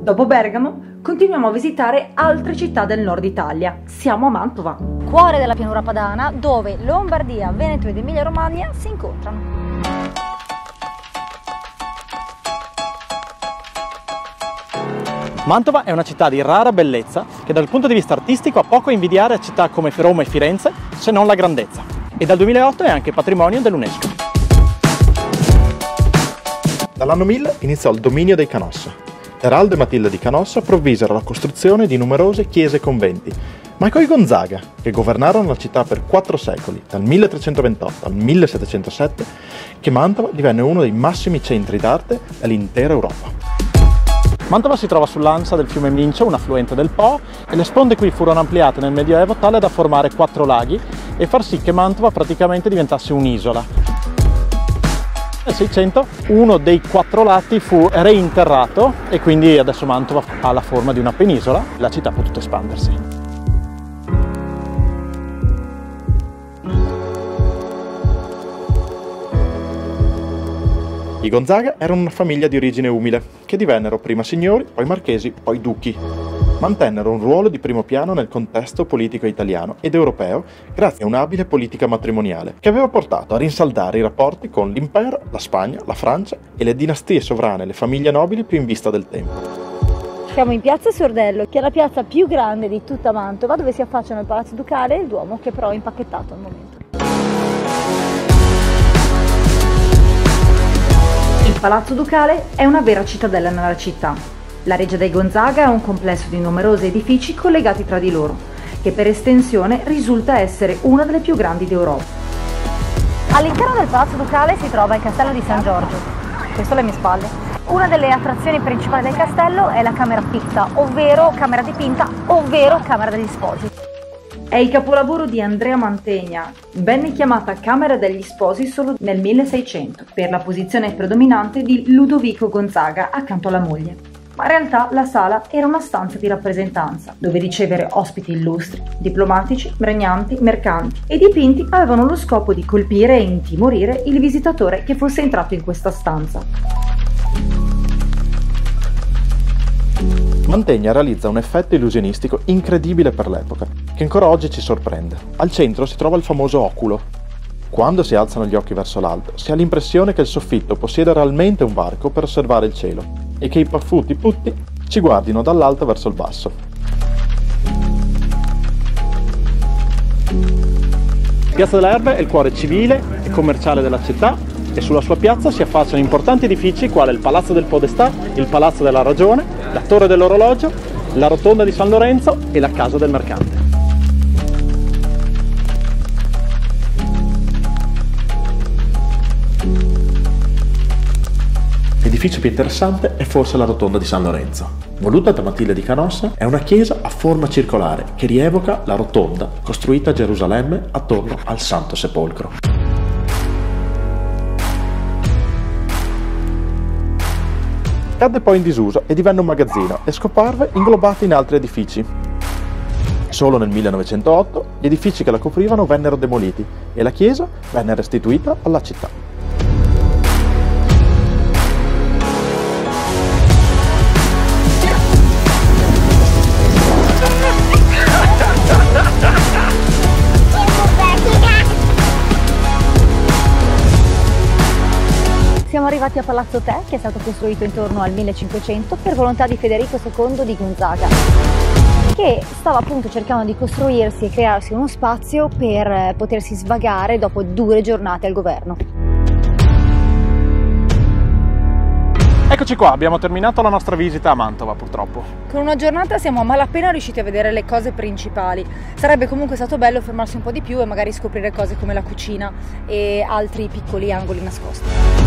Dopo Bergamo, continuiamo a visitare altre città del nord Italia. Siamo a Mantova, cuore della pianura padana, dove Lombardia, Veneto ed Emilia-Romagna si incontrano. Mantova è una città di rara bellezza che dal punto di vista artistico ha poco a invidiare a città come Roma e Firenze, se non la grandezza. E dal 2008 è anche patrimonio dell'UNESCO. Dall'anno 1000 iniziò il dominio dei Canossa. Eraldo e Matilde di Canossa provvisero la costruzione di numerose chiese e conventi, ma coi Gonzaga, che governarono la città per 4 secoli, dal 1328 al 1707, che Mantova divenne uno dei massimi centri d'arte dell'intera Europa. Mantova si trova sull'ansa del fiume Mincio, un affluente del Po, e le sponde qui furono ampliate nel Medioevo tale da formare 4 laghi e far sì che Mantova praticamente diventasse un'isola. Nel 600 uno dei 4 lati fu reinterrato e quindi adesso Mantova ha la forma di una penisola, la città ha potuto espandersi. I Gonzaga erano una famiglia di origine umile, che divennero prima signori, poi marchesi, poi duchi. Mantennero un ruolo di primo piano nel contesto politico italiano ed europeo grazie a un'abile politica matrimoniale che aveva portato a rinsaldare i rapporti con l'impero, la Spagna, la Francia e le dinastie sovrane e le famiglie nobili più in vista del tempo. Siamo in piazza Sordello, che è la piazza più grande di tutta Mantova, dove si affacciano il Palazzo Ducale e il Duomo, che però è impacchettato al momento. Il Palazzo Ducale è una vera cittadella nella città. La Reggia dei Gonzaga è un complesso di numerosi edifici collegati tra di loro, che per estensione risulta essere una delle più grandi d'Europa. All'interno del Palazzo Ducale si trova il Castello di San Giorgio, questo alle mie spalle. Una delle attrazioni principali del castello è la Camera Picta, ovvero camera dipinta, ovvero camera degli sposi. È il capolavoro di Andrea Mantegna, venne chiamata Camera degli Sposi solo nel 1600 per la posizione predominante di Ludovico Gonzaga accanto alla moglie. Ma in realtà la sala era una stanza di rappresentanza, dove ricevere ospiti illustri, diplomatici, regnanti, mercanti, e i dipinti avevano lo scopo di colpire e intimorire il visitatore che fosse entrato in questa stanza. Mantegna realizza un effetto illusionistico incredibile per l'epoca, che ancora oggi ci sorprende. Al centro si trova il famoso oculo. Quando si alzano gli occhi verso l'alto, si ha l'impressione che il soffitto possieda realmente un varco per osservare il cielo e che i paffuti putti ci guardino dall'alto verso il basso. Piazza delle Erbe è il cuore civile e commerciale della città e sulla sua piazza si affacciano importanti edifici quali il Palazzo del Podestà, il Palazzo della Ragione, la Torre dell'Orologio, la Rotonda di San Lorenzo e la Casa del Mercante. L'edificio più interessante è forse la Rotonda di San Lorenzo. Voluta da Matilde di Canossa, è una chiesa a forma circolare che rievoca la rotonda costruita a Gerusalemme attorno al Santo Sepolcro. Cadde poi in disuso e divenne un magazzino e scomparve inglobato in altri edifici. Solo nel 1908 gli edifici che la coprivano vennero demoliti e la chiesa venne restituita alla città. Siamo arrivati a Palazzo Te, che è stato costruito intorno al 1500 per volontà di Federico II di Gonzaga, che stava appunto cercando di costruirsi e crearsi uno spazio per potersi svagare dopo 2 giornate al governo. Eccoci qua, abbiamo terminato la nostra visita a Mantova purtroppo. Con una giornata siamo a malapena riusciti a vedere le cose principali. Sarebbe comunque stato bello fermarsi un po' di più e magari scoprire cose come la cucina e altri piccoli angoli nascosti.